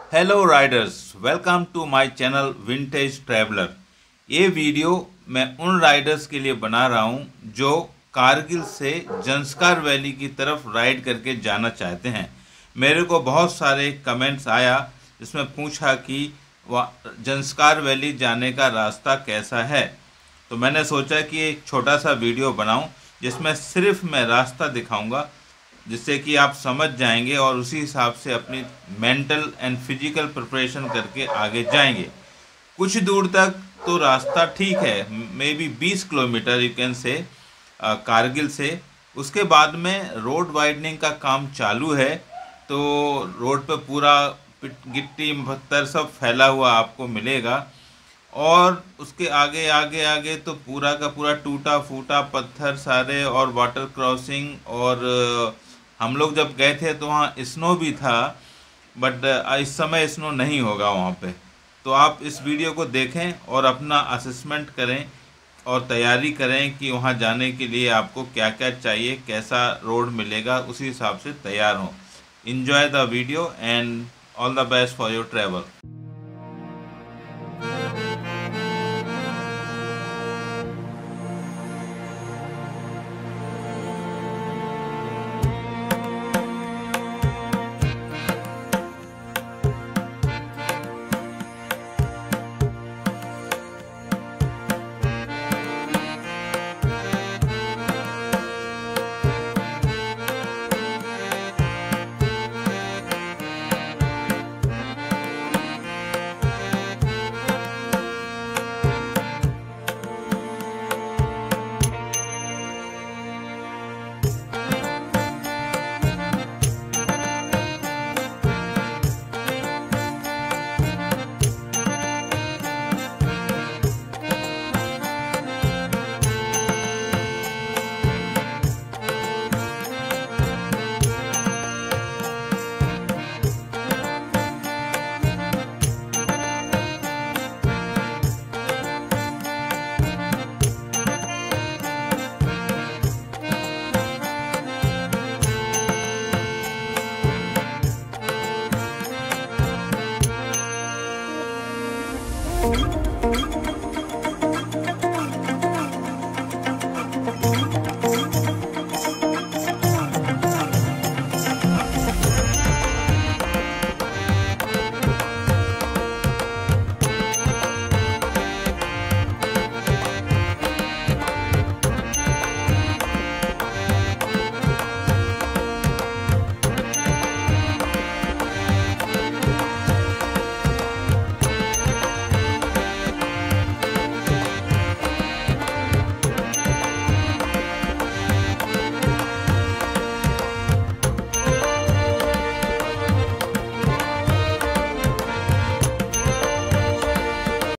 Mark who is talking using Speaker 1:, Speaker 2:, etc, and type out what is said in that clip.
Speaker 1: Hello riders, welcome to my channel vintage traveller. ये video मैं उन राइडर्स के लिए बना रहा हूँ जो कारगिल से जंस्कार वैली की तरफ राइड करके जाना चाहते हैं। मेरे को बहुत सारे कमेंट्स आया जिसमें पूछा कि जंस्कार वैली जाने का रास्ता कैसा है। तो मैंने सोचा कि एक छोटा सा वीडियो बनाऊं जिसमें सिर्फ मैं रास्ता दिखाऊंगा, जिससे कि आप समझ जाएंगे और उसी हिसाब से अपनी मेंटल एंड फिजिकल प्रिपरेशन करके आगे जाएंगे। कुछ दूर तक तो रास्ता ठीक है, maybe 20 kilometre you can say Kargil से। उसके बाद में रोड वाइडनिंग का काम चालू है, तो रोड पे पूरा गिट्टी पत्थर सब फैला हुआ आपको मिलेगा। और उसके आगे आगे आगे तो पूरा का पूरा टूटा फूटा पत्थर सारे और वाटर क्रॉसिंग। और हम लोग जब गए थे तो वहाँ स्नो भी था, बट इस समय स्नो नहीं होगा वहाँ पे। तो आप इस वीडियो को देखें और अपना असेसमेंट करें और तैयारी करें कि वहाँ जाने के लिए आपको क्या क्या चाहिए, कैसा रोड मिलेगा, उसी हिसाब से तैयार हों। Enjoy the video and all the best for your travel.